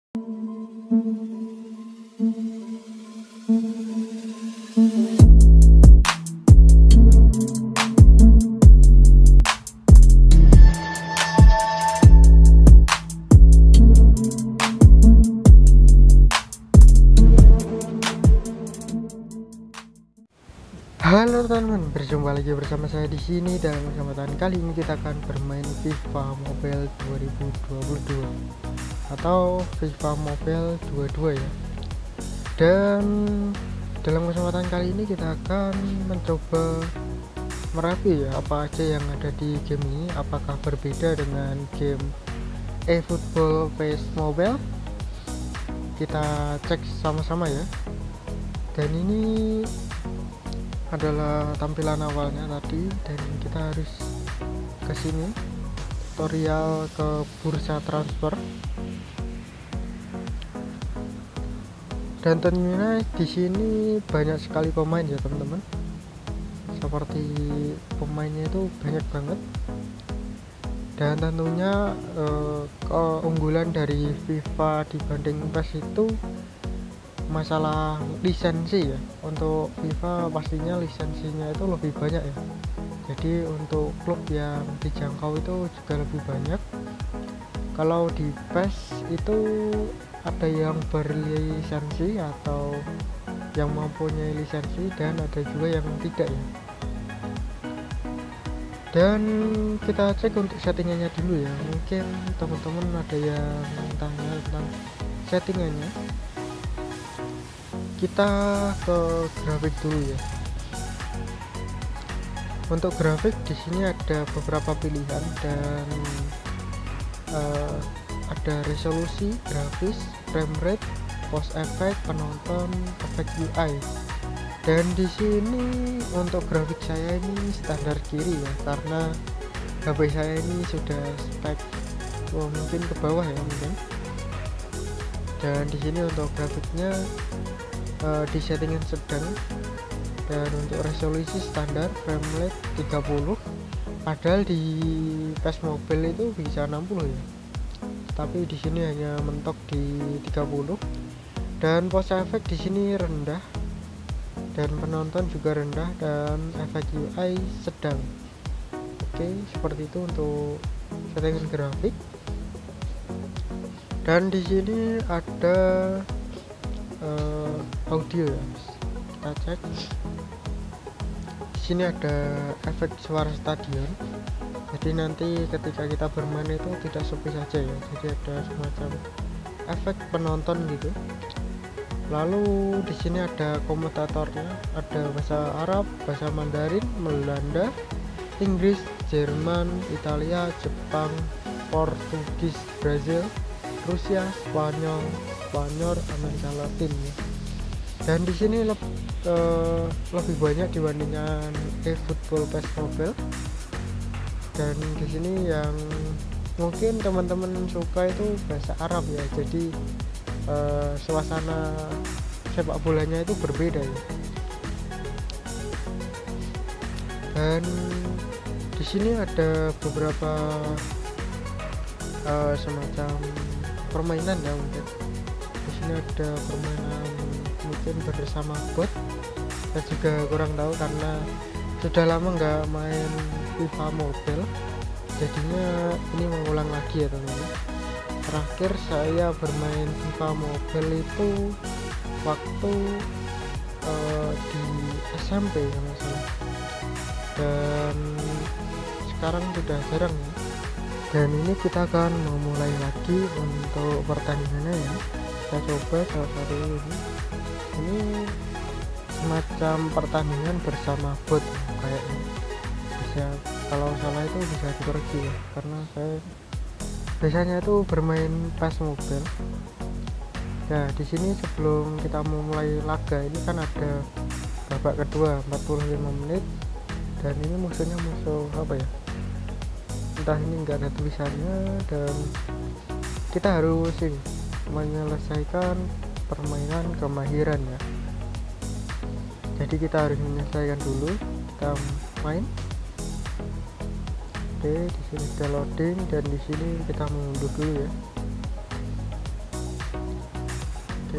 Halo teman-teman, berjumpa lagi bersama saya di sini dan kesempatan kali ini kita akan bermain FIFA Mobile 2022 atau FIFA Mobile 22 ya. Dan dalam kesempatan kali ini kita akan mencoba mereview ya apa aja yang ada di game ini, apakah berbeda dengan game eFootball PES Mobile. Kita cek sama-sama ya. Dan ini adalah tampilan awalnya tadi, dan kita harus ke sini, tutorial ke bursa transfer. Dan tentunya di sini banyak sekali pemain ya teman-teman. Seperti pemainnya itu banyak banget. Dan tentunya keunggulan dari FIFA dibanding PES itu masalah lisensi ya. Untuk FIFA pastinya lisensinya itu lebih banyak ya, jadi untuk klub yang dijangkau itu juga lebih banyak. Kalau di PES itu ada yang berlisensi atau yang mempunyai lisensi, dan ada juga yang tidak ya. Dan kita cek untuk settingannya dulu ya. Mungkin teman-teman ada yang tanya tentang settingannya. Kita ke grafik dulu ya. Untuk grafik di sini ada beberapa pilihan, dan ada resolusi, grafis, frame rate, post effect, penonton, efek UI. Dan di sini untuk grafik saya ini standar kiri ya, karena HP saya ini sudah spek mungkin ke bawah ya mungkin. Dan di sini untuk grafiknya di settingan sedang, dan untuk resolusi standar, frame rate 30, padahal di PES Mobile itu bisa 60 ya, tapi di sini hanya mentok di 30. Dan post effect di sini rendah, dan penonton juga rendah, dan efek UI sedang. Oke, seperti itu untuk settingan grafik. Dan di sini ada audio ya, kita cek. Di sini ada efek suara stadion, jadi nanti ketika kita bermain itu tidak sepi saja ya, jadi ada semacam efek penonton gitu. Lalu di sini ada komentatornya, ada bahasa Arab, bahasa Mandarin, Belanda, Inggris, Jerman, Italia, Jepang, Portugis, Brazil, Rusia, Spanyol, Amerika Latin ya. Dan di sini lebih banyak dibandingkan eFootball PES Mobile. Dan di sini yang mungkin teman-teman suka itu bahasa Arab ya, jadi suasana sepak bolanya itu berbeda ya. Dan di sini ada beberapa semacam permainan ya mungkin. Di sini ada permainan mungkin bersama bot. Saya juga kurang tahu karena sudah lama nggak main FIFA Mobile, jadinya ini mengulang lagi ya teman-teman. Terakhir saya bermain FIFA Mobile itu waktu di SMP kalau nggak salah, dan sekarang sudah jarang ya. Dan ini kita akan memulai lagi untuk pertandingannya ya. Kita coba salah satu ini semacam pertandingan bersama bot kayaknya. Bisa, kalau salah itu bisa dikoreksi ya, karena saya biasanya itu bermain PES Mobile. Nah di sini sebelum kita memulai laga ini kan ada babak kedua 45 menit, dan ini musuhnya musuh apa ya, entah, ini enggak ada tulisannya. Dan kita harus menyelesaikan permainan kemahiran ya, jadi kita harus menyelesaikan dulu, kita main. Oke, di sini sudah loading, dan di sini kita mengunduh dulu ya.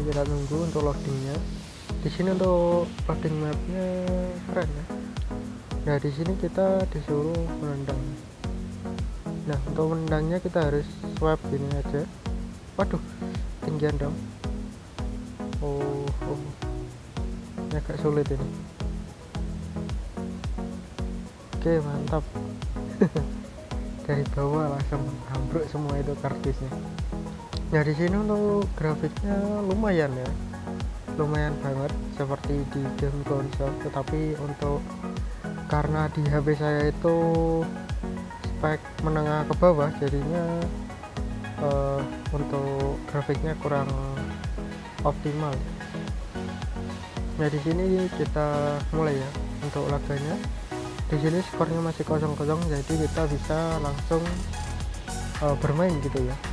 Oke, kita tunggu untuk loadingnya. Di sini untuk loading mapnya keren ya. Nah di sini kita disuruh menendang. Nah untuk menendangnya kita harus swipe gini aja. Waduh, tinggian dong. Oh, ini agak sulit ini. Oke, mantap. Dari bawah langsung ambruk semua itu kardusnya. Nah di sini untuk grafiknya lumayan ya, lumayan banget seperti di game konsol. Tetapi untuk karena di HP saya itu spek menengah ke bawah, jadinya untuk grafiknya kurang optimal. Nah di sini kita mulai ya untuk laganya. Di sini skornya masih 0-0, jadi kita bisa langsung bermain gitu ya.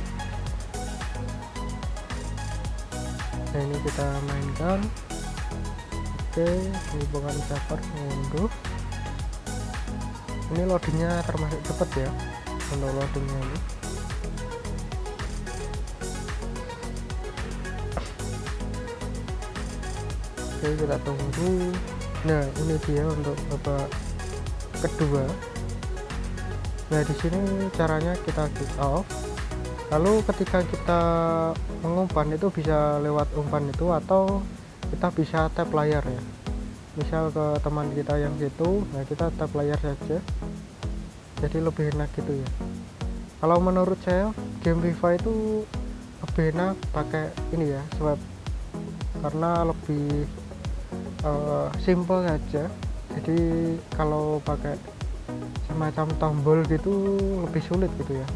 Nah ini kita mainkan. Oke, hubungan server mengunduh. Ini loadingnya termasuk cepat ya untuk loadingnya ini. Oke, kita tunggu. Nah ini dia untuk babak kedua. Nah di sini caranya kita kick off, lalu ketika kita mengumpan itu bisa lewat umpan itu, atau kita bisa tap layar ya, misal ke teman kita yang situ. Nah kita tap layar saja, jadi lebih enak gitu ya. Kalau menurut saya game FIFA itu lebih enak pakai ini ya, swipe, karena lebih simple saja. Jadi kalau pakai semacam tombol gitu lebih sulit gitu ya.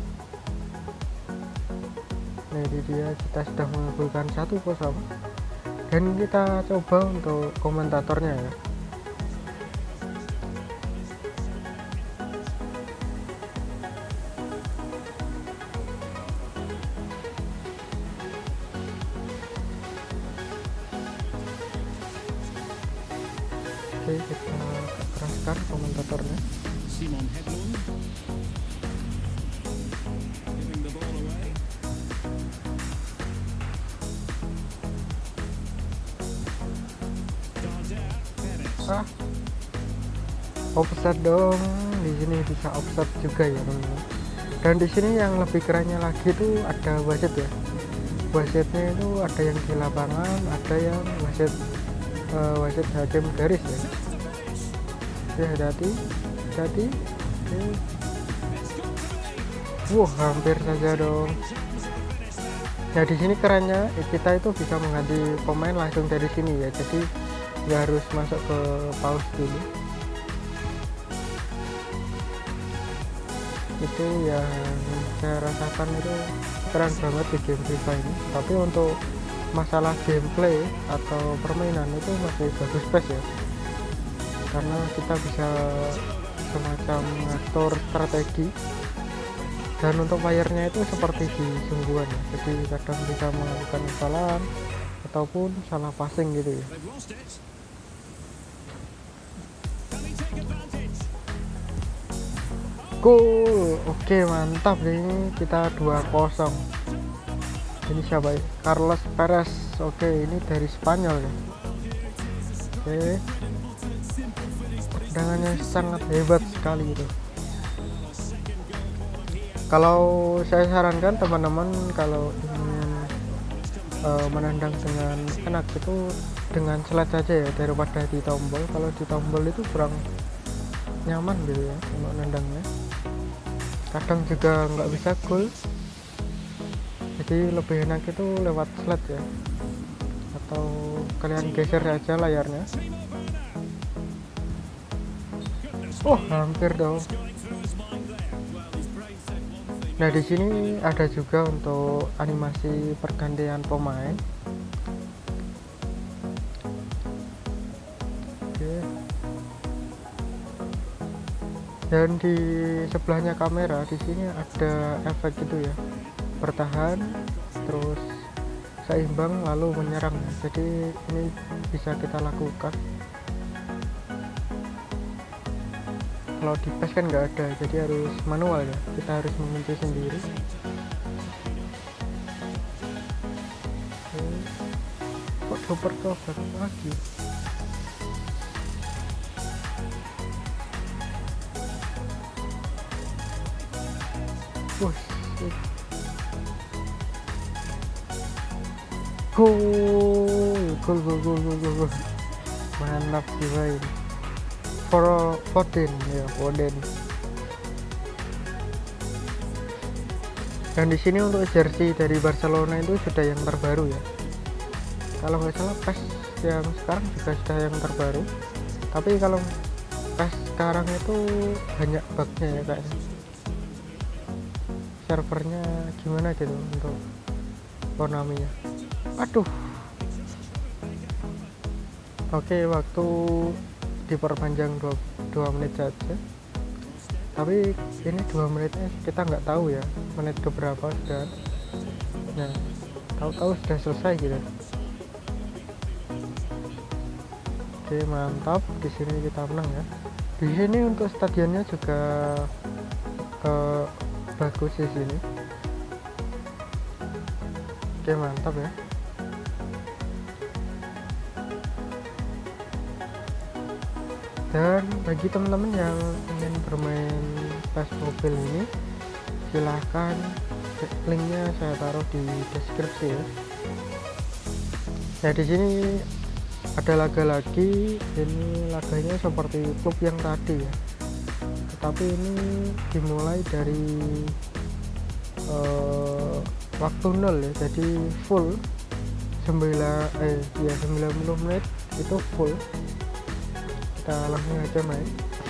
Nah ini dia, kita sudah mengabulkan 1-0, dan kita coba untuk komentatornya ya. Oke, kita keraskan komentatornya. Simon Hedlund giving the ball away. Offset dong. Di sini bisa offset juga ya teman-teman. Dan di sini yang lebih kerennya lagi itu ada wasit ya. Wasitnya itu ada yang di lapangan, ada yang wasit hakim garis ya. Oke, hati-hati. Wah, hampir saja dong. Nah di sini kerennya kita itu bisa mengganti pemain langsung dari sini ya, jadi nggak harus masuk ke pause dulu. Itu yang saya rasakan itu keren banget di game FIFA ini. Tapi untuk masalah gameplay atau permainan itu masih bagus PES ya, karena kita bisa semacam mengatur strategi. Dan untuk layarnya itu seperti di sungguhan ya, jadi kadang bisa melakukan kesalahan ataupun salah passing gitu ya. Cool, oke mantap nih, kita 2-0. Ini siapa ya? Carlos Perez. Oke, ini dari Spanyol ya. Oke, tendangannya sangat hebat sekali itu. Kalau saya sarankan teman-teman kalau ingin menendang dengan enak itu dengan slide saja ya, daripada di tombol. Kalau di tombol itu kurang nyaman gitu ya untuk nendangnya. Kadang juga nggak bisa gol, jadi lebih enak itu lewat slide ya, atau kalian geser saja layarnya. Oh, hampir dong. Nah di sini ada juga untuk animasi pergantian pemain. Oke. Dan di sebelahnya kamera di sini ada efek gitu ya, bertahan, terus seimbang, lalu menyerang. Jadi ini bisa kita lakukan. Kalau di PES kan nggak ada, jadi harus manual ya, kita harus mengunci sendiri. super cover lagi. Wush, gol, mantap sih main Foden ya, Foden. Dan di sini untuk jersey dari Barcelona itu sudah yang terbaru ya, kalau nggak salah PES yang sekarang juga sudah yang terbaru, tapi kalau PES sekarang itu banyak bugnya ya kayaknya, servernya gimana gitu untuk Konami-nya. Aduh, oke, waktu diperpanjang 2 menit saja, tapi ini 2 menitnya kita nggak tahu ya menit keberapa sudah. Nah, tahu-tahu sudah selesai gitu. Oke, mantap, di sini kita menang ya. Di sini untuk stadionnya juga bagus di sini. Oke, mantap ya. Dan bagi teman-teman yang ingin bermain PES Mobile ini, silahkan linknya saya taruh di deskripsi ya. Nah, di sini ada laga lagi, ini laganya seperti klub yang tadi ya, tetapi ini dimulai dari waktu 0 ya, jadi full 90 menit itu full. Kita langsung aja main.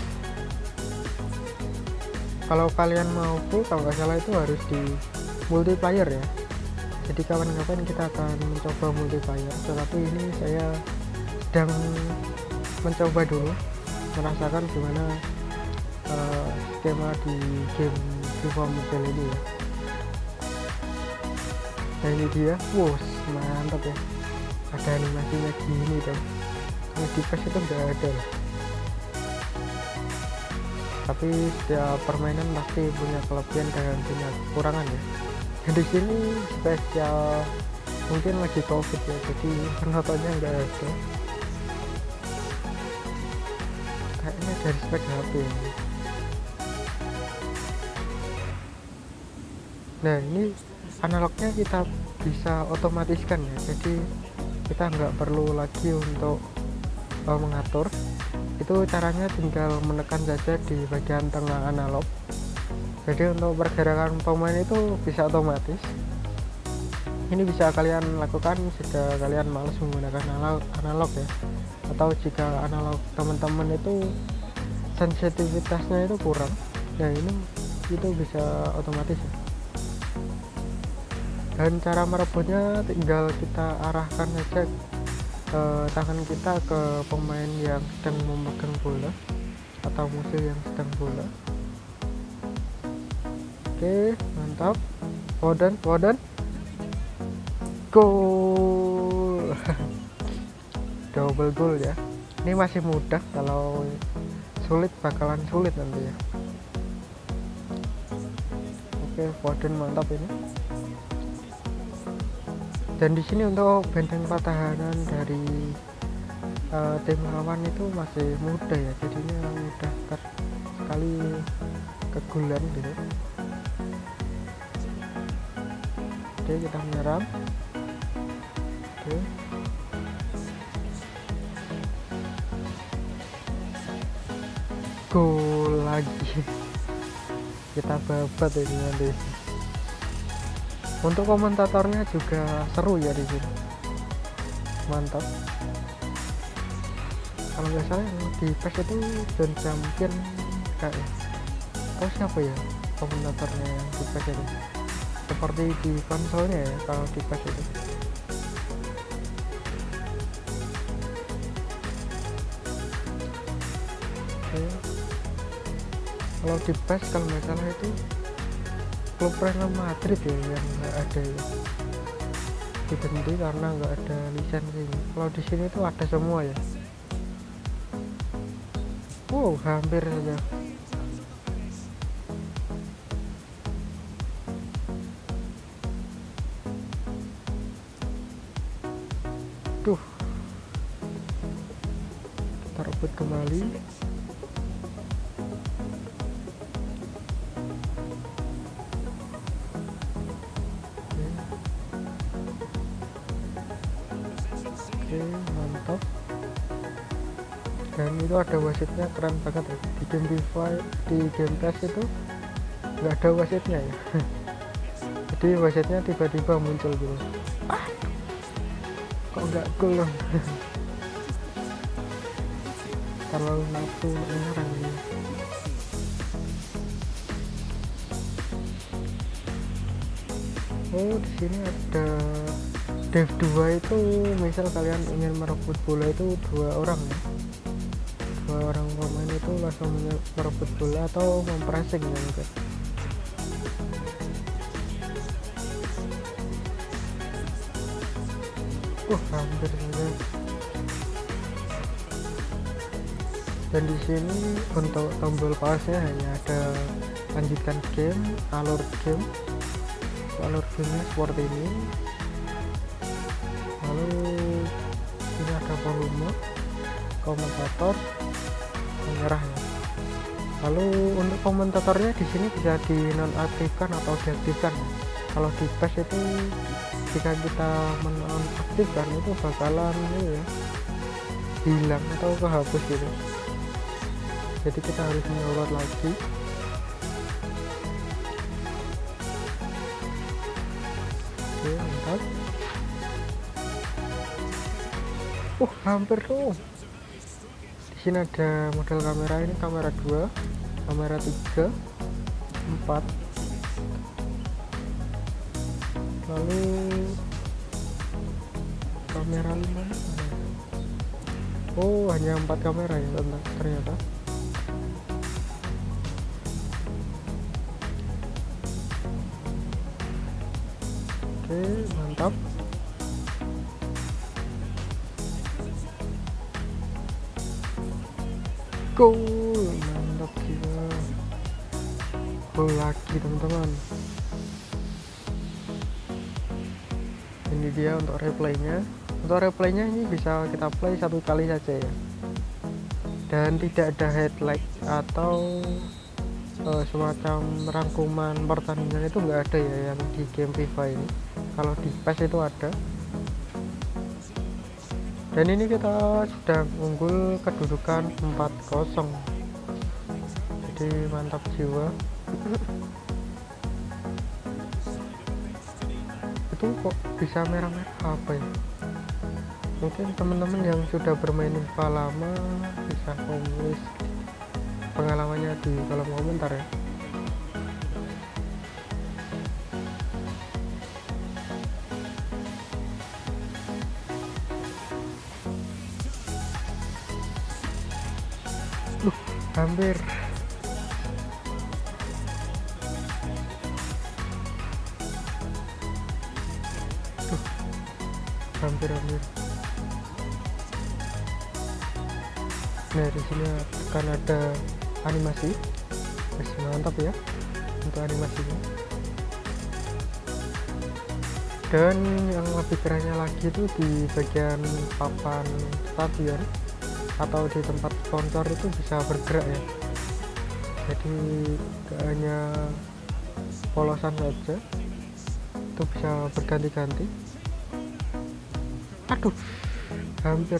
Kalau kalian mau full, kalau nggak salah itu harus di multiplayer ya, jadi kawan-kawan kita akan mencoba multiplayer, tetapi ini saya sedang mencoba dulu, merasakan gimana skema di game FIFA Mobile ini ya. Nah, ini dia, wow, mantap ya, ada animasinya gini dong. Kalau di PES itu nggak ada lah, tapi setiap permainan pasti punya kelebihan dan punya kekurangan ya. Dan di sini spesial mungkin lagi COVID ya, jadi penontonnya nggak ada, kayaknya dari spek HP ini. Nah, ini analognya kita bisa otomatiskan ya, jadi kita nggak perlu lagi untuk mengatur. Itu caranya tinggal menekan saja di bagian tengah analog, jadi untuk pergerakan pemain itu bisa otomatis. Ini bisa kalian lakukan jika kalian males menggunakan analog ya, atau jika analog teman-teman itu sensitivitasnya itu kurang. Nah, ini itu bisa otomatis ya. Dan cara merebutnya tinggal kita arahkan saja tangan kita ke pemain yang sedang memegang bola atau musuh yang sedang bola. Oke, mantap. Foden gol. Double goal ya. Ini masih mudah, kalau sulit bakalan sulit nanti ya. Oke, Foden mantap ini. Dan di sini untuk benteng pertahanan dari tim lawan itu masih mudah ya, jadinya mudah sekali kegulan gitu. Oke, kita menyerang. Oke, gol lagi. Kita babat ini nanti. Untuk komentatornya juga seru ya di sini, mantap. Kalau nggak salah yang di PES itu John Champion kayak, oh siapa ya komentatornya yang di PES itu, seperti di konsolnya ya kalau di PES itu. Oke. Kalau di PES kalau nggak salah itu klub Real Madrid ya yang nggak ada ya, diganti karena nggak ada lisensi. Kalau di sini tuh ada semua ya. Wow, hampir saja. Aduh, kita rebut kembali. Oke, mantap. Dan itu ada wasitnya, keren banget ya. Di game FIFA, di game PES itu nggak ada wasitnya ya. Jadi wasitnya tiba-tiba muncul gitu. Kok nggak cool loh. Terlalu nafsu menyerang ini. Oh, di sini ada Dev 2 itu, misal kalian ingin merebut bola itu 2 orang ya. 2 orang pemain itu langsung merebut bola atau mempressing ya mungkin. Hampir saja. Dan di sini untuk tombol pause hanya ada lanjutkan game, alur game. Alur gamenya seperti ini. Lalu ini ada volume, komentator, merah ya. Lalu untuk komentatornya di sini bisa dinonaktifkan atau diaktifkan. Kalau di PES itu jika kita menonaktifkan itu bakalan ya, hilang atau kehapus gitu. Jadi kita harus mendownload lagi. Oke, mantap. Hampir tuh. Di sini ada model kamera, ini kamera 2, kamera 3, 4. Lalu kamera 5. Oh, hanya 4 kamera ya ternyata. Oke, mantap. Gol, mantap gila. Gol lagi teman-teman. Ini dia untuk replaynya. Untuk replaynya ini bisa kita play 1 kali saja ya. Dan tidak ada highlight atau semacam rangkuman pertandingan itu nggak ada ya yang di game FIFA ini. Kalau di PES itu ada. Dan ini kita sudah unggul kedudukan 4-0. Jadi mantap jiwa. Itu kok bisa merah-merah apa ya? Mungkin teman-teman yang sudah bermain FIFA lama bisa tulis pengalamannya di kolom komentar ya. Hampir. Hampir. Nah, di sini akan ada animasi. Masih mantap ya untuk animasinya. Dan yang lebih kerennya lagi itu di bagian papan stadion atau di tempat sponsor itu bisa bergerak ya. Jadi gak hanya polosan saja, itu bisa berganti-ganti. Aduh, hampir.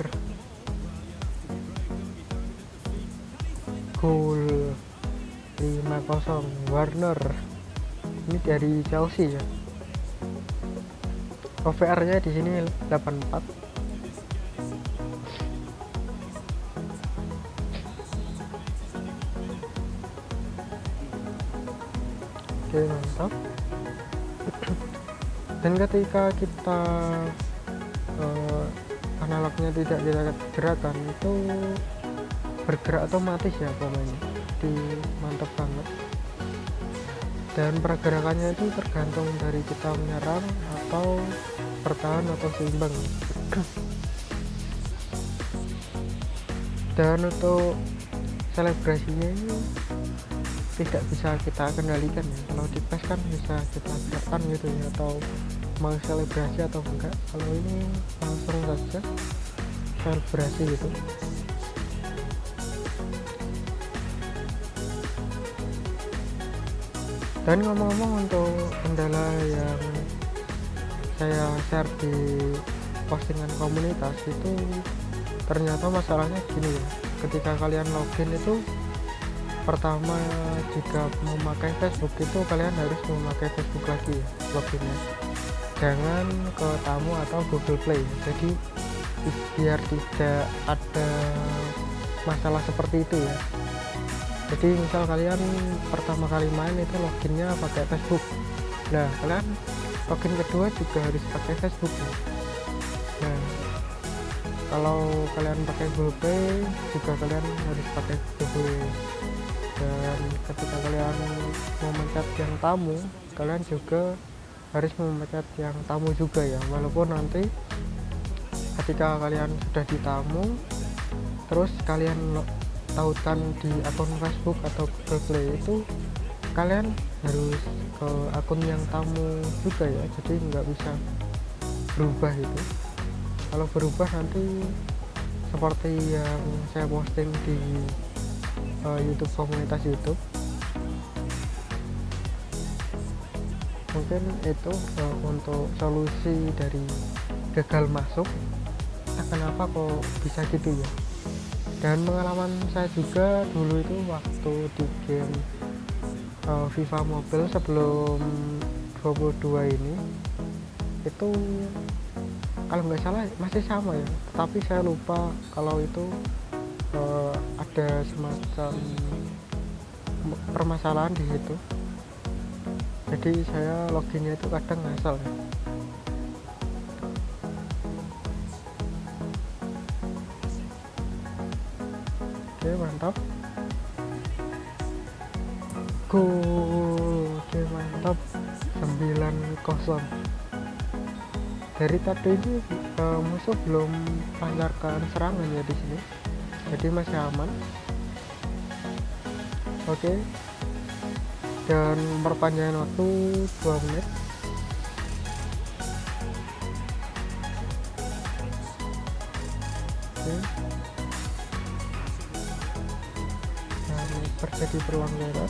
Gol 5-0 Warner. Ini dari Chelsea ya. OVR-nya di sini 84. Oke, mantap. Dan ketika kita analognya tidak kita gerakan itu bergerak otomatis ya pemainnya. Jadi mantap banget. Dan pergerakannya itu tergantung dari kita menyerang atau bertahan atau seimbang. Dan untuk selebrasinya ini tidak bisa kita kendalikan ya. Kalau di PES kan bisa kita gerakan gitu ya, atau mau selebrasi atau enggak. Kalau ini langsung saja selebrasi gitu. Dan ngomong-ngomong, untuk kendala yang saya share di postingan komunitas itu ternyata masalahnya gini ya, ketika kalian login itu pertama jika memakai Facebook itu kalian harus memakai Facebook lagi ya, loginnya jangan ke tamu atau Google Play. Jadi biar tidak ada masalah seperti itu ya. Jadi misal kalian pertama kali main itu loginnya pakai Facebook, nah kalian login kedua juga harus pakai Facebook ya. Nah kalau kalian pakai Google Play juga kalian harus pakai Google. Dan ketika kalian memencet yang tamu, kalian juga harus memencet yang tamu juga ya, walaupun nanti ketika kalian sudah di tamu terus kalian tautan di akun Facebook atau Google Play itu kalian harus ke akun yang tamu juga ya, jadi nggak bisa berubah itu. Kalau berubah nanti seperti yang saya posting di YouTube, komunitas YouTube, mungkin itu untuk solusi dari gagal masuk. Nah, kenapa kok bisa gitu ya. Dan pengalaman saya juga dulu itu waktu di game FIFA Mobile sebelum 22 ini itu kalau nggak salah masih sama ya, tapi saya lupa kalau itu ada semacam permasalahan di situ. Jadi saya loginnya itu kadang ngasal ya. Oke, mantap. Oke, mantap. 9-0. Dari tadi ini musuh belum lancarkan serangan ya di sini, jadi masih aman. Oke, dan perpanjangan waktu 2 menit. Oke, dan terjadi perlanggaran.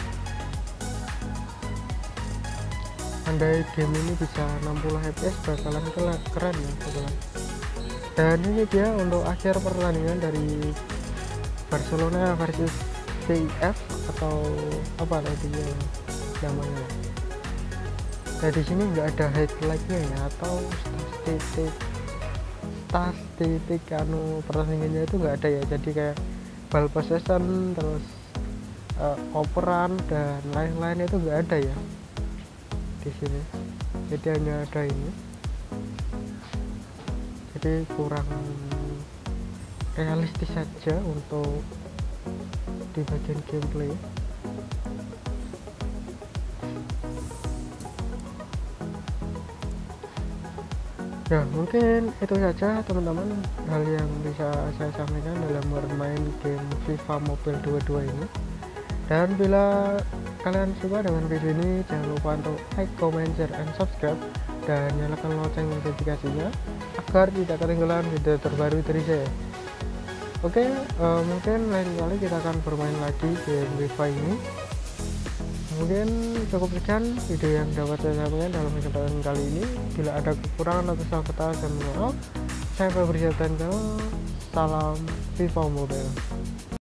Andai game ini bisa 60 fps bakalan keren ya bakalan. Dan ini dia untuk akhir pertandingan dari Barcelona versus CIF atau apa nantinya namanya. Nah di sini nggak ada highlightnya ya, atau statistik pertandingannya itu nggak ada ya. Jadi kayak ball possession, terus operan dan lain-lain itu nggak ada ya di sini. Jadi hanya ada ini, jadi kurang realistis saja untuk di bagian gameplay. Ya mungkin itu saja teman-teman hal yang bisa saya sampaikan dalam bermain game FIFA Mobile 22 ini. Dan bila kalian suka dengan video ini, jangan lupa untuk like, comment, share, and subscribe, dan nyalakan lonceng notifikasinya agar tidak ketinggalan video terbaru dari saya. Oke, mungkin lain kali kita akan bermain lagi game FIFA ini. Mungkin cukup sekian video yang dapat saya sampaikan dalam kesempatan kali ini. Bila ada kekurangan atau salah kata, saya mohon maaf. Saya Febri Setenko, salam FIFA Mobile.